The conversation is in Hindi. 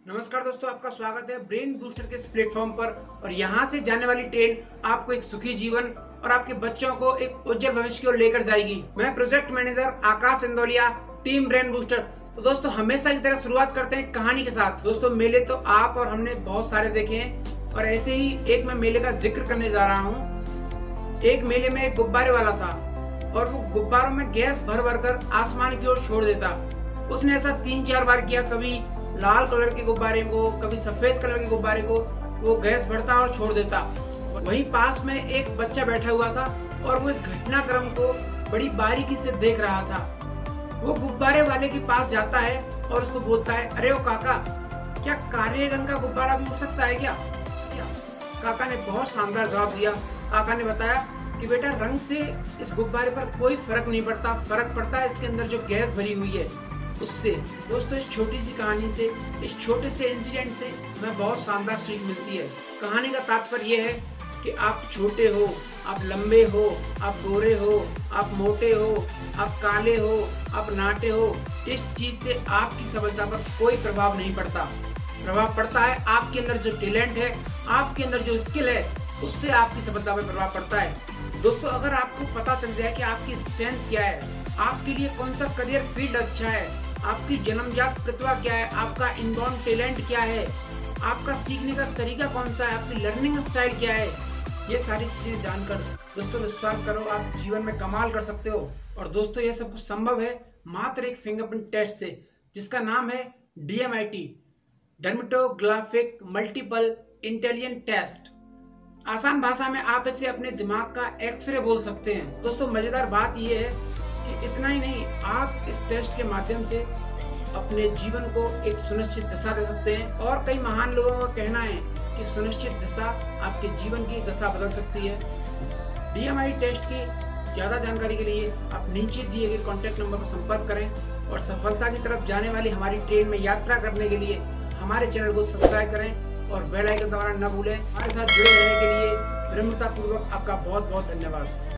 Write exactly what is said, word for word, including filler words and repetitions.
नमस्कार दोस्तों, आपका स्वागत है ब्रेन बूस्टर के इस प्लेटफॉर्म पर। और यहाँ से जाने वाली ट्रेन आपको एक सुखी जीवन और आपके बच्चों को एक उज्जवल भविष्य की ओर लेकर जाएगी। मैं project manager Akash Indauliya, team brain booster. तो दोस्तों, हमेशा की तरह शुरुआत करते हैं कहानी के साथ। दोस्तों, मेले तो आप और हमने बहुत सारे देखे हैं और ऐसे ही एक मैं मेले का जिक्र करने जा रहा हूँ। एक मेले में एक गुब्बारे वाला था और वो गुब्बारों में गैस भर भर कर आसमान की ओर छोड़ देता। उसने ऐसा तीन चार बार किया, कभी लाल कलर के गुब्बारे को, कभी सफेद कलर के गुब्बारे को वो गैस भरता और छोड़ देता। वहीं पास में एक बच्चा बैठा हुआ था और वो इस घटनाक्रम को बड़ी बारीकी से देख रहा था। वो गुब्बारे वाले के पास जाता है और उसको बोलता है, अरे ओ काका, क्या काले रंग का गुब्बारा भी उड़ सकता है क्या? काका ने बहुत शानदार जवाब दिया। काका ने बताया कि बेटा, रंग से इस गुब्बारे पर कोई फर्क नहीं पड़ता, फर्क पड़ता है इसके अंदर जो गैस भरी हुई है उससे। दोस्तों, इस छोटी सी कहानी से, इस छोटे से इंसिडेंट से हमें बहुत शानदार सीख मिलती है। कहानी का तात्पर्य यह है कि आप छोटे हो, आप लंबे हो, आप गोरे हो, आप मोटे हो, आप काले हो, आप नाटे हो, इस चीज से आपकी सफलता पर कोई प्रभाव नहीं पड़ता। प्रभाव पड़ता है आपके अंदर जो टैलेंट है, आपके अंदर जो स्किल है, उससे आपकी सफलता पर प्रभाव पड़ता है। दोस्तों, अगर आपको पता चल जाए कि आपकी स्ट्रेंथ क्या है, आपके लिए कौन सा करियर फील्ड अच्छा है, आपकी जन्मजात प्रतिभा क्या है, आपका इनबॉर्न टैलेंट क्या है, आपका सीखने का तरीका कौन सा है, आपकी लर्निंग स्टाइल क्या है, ये सारी चीजें जानकर दोस्तों विश्वास करो, आप जीवन में कमाल कर सकते हो। और दोस्तों, ये सब कुछ संभव है मात्र एक फिंगरप्रिंट टेस्ट से, जिसका नाम है D M I T, dermatographic multiple intelligent test. आसान भाषा में आप इसे अपने दिमाग का एक्सरे बोल सकते हैं। दोस्तों, मजेदार बात यह है कि इतना ही नहीं, आप इस टेस्ट के माध्यम से अपने जीवन को एक सुनिश्चित दिशा दे सकते हैं। और कई महान लोगों का कहना है कि सुनिश्चित दिशा आपके जीवन की दशा बदल सकती है। डी एम आई टेस्ट की ज्यादा जानकारी के लिए आप नीचे दिए गए कॉन्टैक्ट नंबर पर संपर्क करें और सफलता की तरफ जाने वाली हमारी ट्रेन में यात्रा करने के लिए हमारे चैनल को सब्सक्राइब करें और बेल आइकन दबाना न भूलें। हमारे साथ जुड़े रहने के लिए विनम्रता पूर्वक आपका बहुत बहुत धन्यवाद।